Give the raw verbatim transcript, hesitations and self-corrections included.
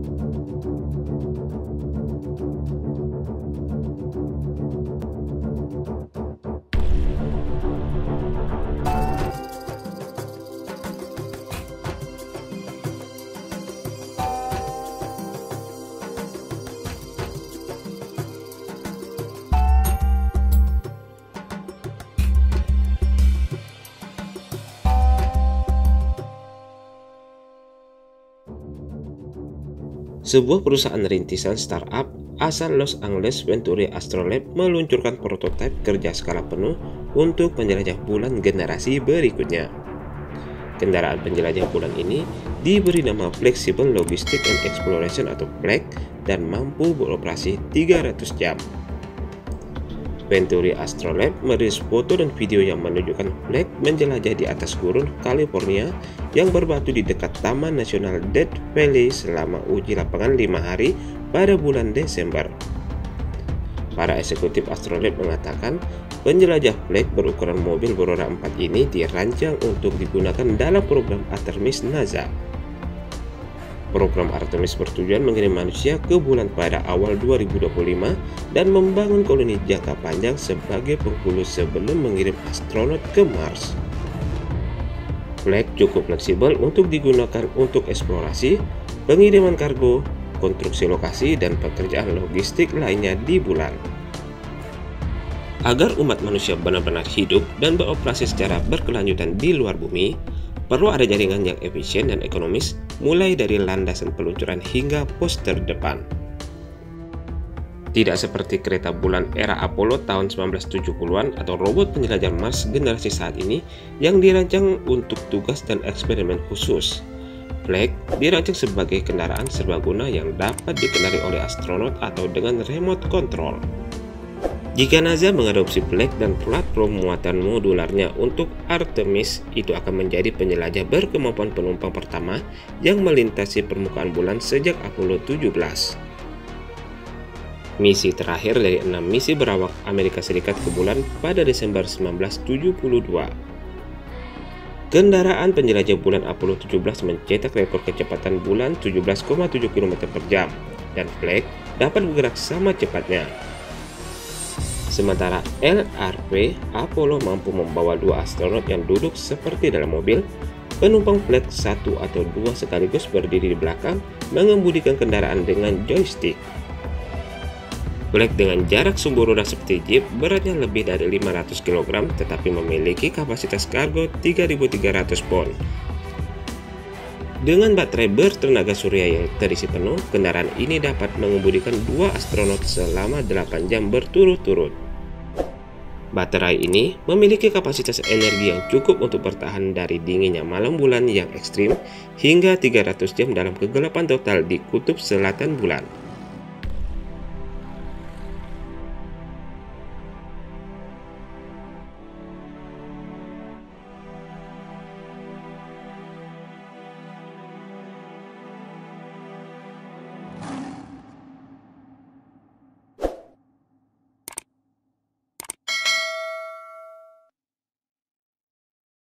Sebuah perusahaan rintisan startup asal Los Angeles, Venturi Astrolab, meluncurkan prototipe kerja skala penuh untuk penjelajah bulan generasi berikutnya. Kendaraan penjelajah bulan ini diberi nama Flexible Logistic and Exploration atau FLEX dan mampu beroperasi tiga ratus jam. Venturi Astrolab merilis foto dan video yang menunjukkan FLEX menjelajah di atas gurun California yang berbatu di dekat Taman Nasional Death Valley selama uji lapangan lima hari pada bulan Desember. Para eksekutif Astrolab mengatakan penjelajah FLEX berukuran mobil beroda empat ini dirancang untuk digunakan dalam program Artemis NASA. Program Artemis bertujuan mengirim manusia ke bulan pada awal dua ribu dua puluh lima dan membangun koloni jangka panjang sebagai penghulu sebelum mengirim astronot ke Mars. FLEX cukup fleksibel untuk digunakan untuk eksplorasi, pengiriman kargo, konstruksi lokasi, dan pekerjaan logistik lainnya di bulan. Agar umat manusia benar-benar hidup dan beroperasi secara berkelanjutan di luar bumi, perlu ada jaringan yang efisien dan ekonomis, mulai dari landasan peluncuran hingga pos terdepan. Tidak seperti kereta bulan era Apollo tahun sembilan belas tujuh puluhan atau robot penjelajah Mars generasi saat ini yang dirancang untuk tugas dan eksperimen khusus. FLEX dirancang sebagai kendaraan serbaguna yang dapat dikendarai oleh astronot atau dengan remote control. Jika NASA mengadopsi FLEX dan platform muatan modularnya untuk Artemis, itu akan menjadi penjelajah berkemampuan penumpang pertama yang melintasi permukaan bulan sejak Apollo tujuh belas. Misi terakhir dari enam misi berawak Amerika Serikat ke bulan pada Desember seribu sembilan ratus tujuh puluh dua. Kendaraan penjelajah bulan Apollo tujuh belas mencetak rekor kecepatan bulan tujuh belas koma tujuh kilometer per jam, dan FLEX dapat bergerak sama cepatnya. Sementara L R V Apollo mampu membawa dua astronot yang duduk seperti dalam mobil. Penumpang FLEX satu atau dua sekaligus berdiri di belakang mengemudikan kendaraan dengan joystick. FLEX dengan jarak sumbu roda seperti Jeep beratnya lebih dari lima ratus kilogram tetapi memiliki kapasitas kargo tiga ribu tiga ratus pon. Dengan baterai bertenaga surya yang terisi penuh, kendaraan ini dapat mengemudikan dua astronot selama delapan jam berturut-turut. Baterai ini memiliki kapasitas energi yang cukup untuk bertahan dari dinginnya malam bulan yang ekstrim hingga tiga ratus jam dalam kegelapan total di kutub selatan bulan.